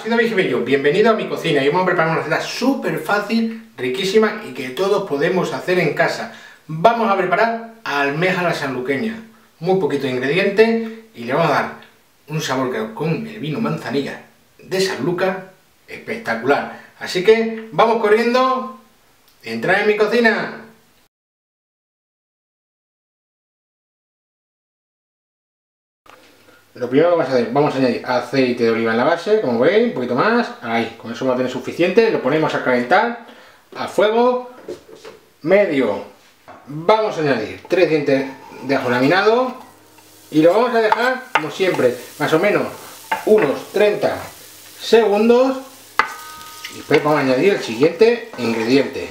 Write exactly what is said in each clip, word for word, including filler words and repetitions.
soy David Gibello, bienvenido a mi cocina y vamos a preparar una receta súper fácil, riquísima y que todos podemos hacer en casa. Vamos a preparar almeja a la sanluqueña, muy poquito de ingredientes y le vamos a dar un sabor que con el vino manzanilla de Sanlúcar espectacular. Así que vamos corriendo, entra en mi cocina. Lo primero que vamos a hacer, vamos a añadir aceite de oliva en la base, como veis, un poquito más, ahí, con eso vamos a tener suficiente, lo ponemos a calentar a fuego medio. Vamos a añadir tres dientes de ajo laminado y lo vamos a dejar, como siempre, más o menos unos treinta segundos y después vamos a añadir el siguiente ingrediente.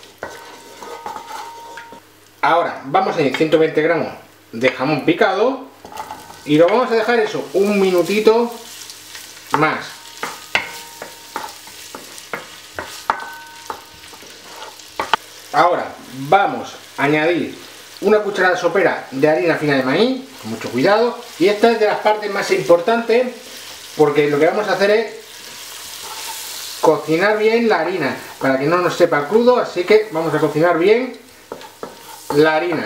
Ahora vamos a añadir ciento veinte gramos de jamón picado y lo vamos a dejar eso, un minutito más. Ahora vamos a añadir una cucharada sopera de harina fina de maíz, con mucho cuidado, y esta es de las partes más importantes porque lo que vamos a hacer es cocinar bien la harina para que no nos sepa crudo, así que vamos a cocinar bien la harina.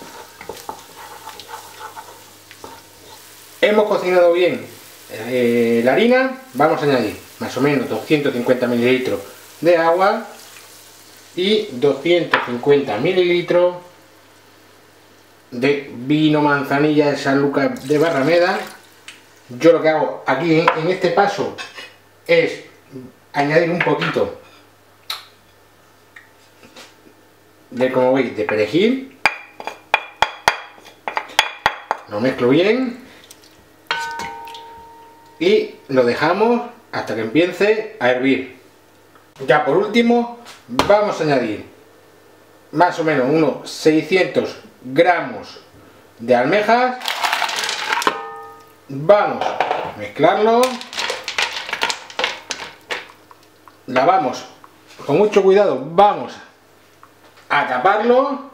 Hemos cocinado bien eh, la harina, vamos a añadir más o menos doscientos cincuenta mililitros de agua y doscientos cincuenta mililitros de vino manzanilla de Sanlúcar de Barrameda. Yo lo que hago aquí en, en este paso es añadir un poquito de, como veis, de perejil. Lo mezclo bien y lo dejamos hasta que empiece a hervir. Ya por último vamos a añadir más o menos unos seiscientos gramos de almejas. Vamos a mezclarlo, lavamos con mucho cuidado, vamos a taparlo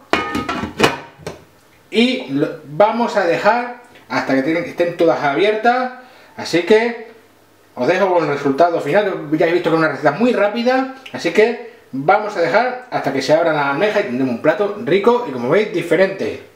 y lo vamos a dejar hasta que estén todas abiertas. Así que os dejo con el resultado final, que ya he visto que es una receta muy rápida, así que vamos a dejar hasta que se abran las almejas y tendremos un plato rico y, como veis, diferente.